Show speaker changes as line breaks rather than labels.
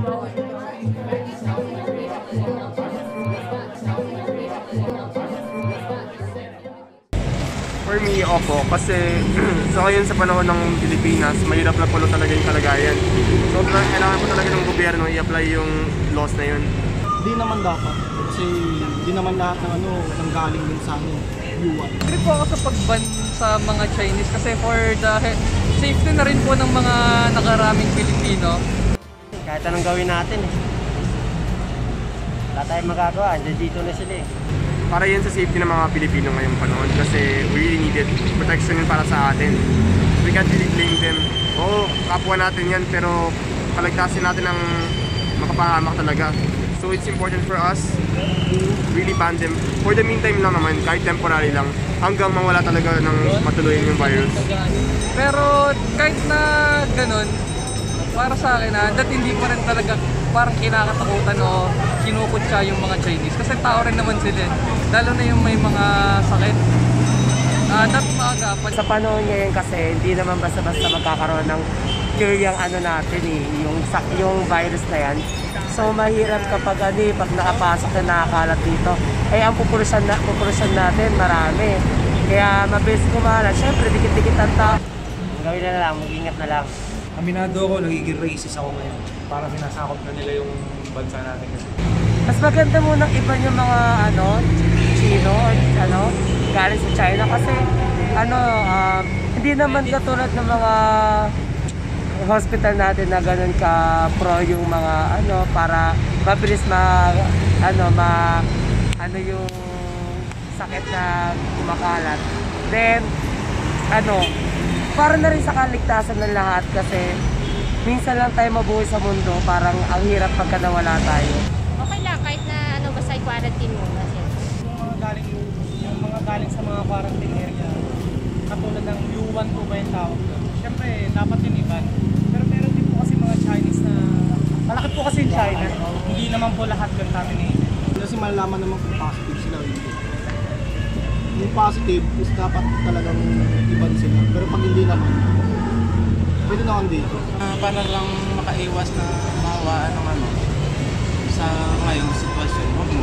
For me, opo, kasi so ngayon sa panahon ng Pilipinas, mahirap na po talaga yung kalagayan. So kailangan po talaga ng gobyerno i-apply yung laws na yun.
Hindi naman dapat, kasi hindi naman lahat ng nanggaling din sa yuan.
Hindi po ako sa pag-ban sa mga Chinese kasi for the safety na rin po ng mga nakaraming Pilipino.
Kahit anong gawin natin wala tayong magagawa, dito na sila
Para yan sa safety ng mga Pilipino ngayong panahon kasi we really need it. Protection yun para sa atin. We can't really blame them. Oo, kapwa natin yan pero kalagtasin natin ang makapahamak talaga. So it's important for us to really ban them. For the meantime lang naman, kahit temporary lang, hanggang mawala talaga ng matuluyan yung virus.
Pero kahit na ganun, para sa akin that hindi ko rin talaga parang kinakatakutan o kinukutsa yung mga Chinese. Kasi tao rin naman sila. Lalo na yung may mga sakit. That maagapan.
Sa panahon ngayon kasi, hindi naman basta-basta magkakaroon ng cure yung natin yung virus na yan. So mahirap kapag pag nakapasok na nakakalat dito. Ang populasyon natin marami. Kaya mabilis kumalat. Siyempre, dikit-dikit ang tao. Gawin na lang, mag-ingat na lang.
Aminado ako, nagiging racist ako ngayon. Para sinasakop na nila yung bansa natin kasi.
Mas maganda munang iba yung mga Chino or galing sa China kasi hindi naman katulad ng mga hospital natin na ganun ka pro yung mga para mabilis yung sakit na kumakalat. Then para na rin sa kaligtasan ng lahat kasi minsan lang tayo mabuhay sa mundo, parang ang hirap pagka nawala tayo.
Okay lang kahit na basta i-quarantine mo kasi.
Yung mga galing sa mga quarantine area, katulad ng yuan po ba yung tawag doon? Siyempre, dapat yun iban. Pero meron din po kasi mga Chinese na malaki po kasi yung China. Hindi naman po lahat contaminated. Kasi malalaman naman kung positive sila o hindi. Yung positive is dapat talagang iban sila. Pero pag hindi naman, pwede naman dito.
Para lang makaiwas na mawaan ng sa ngayong sitwasyon, huwag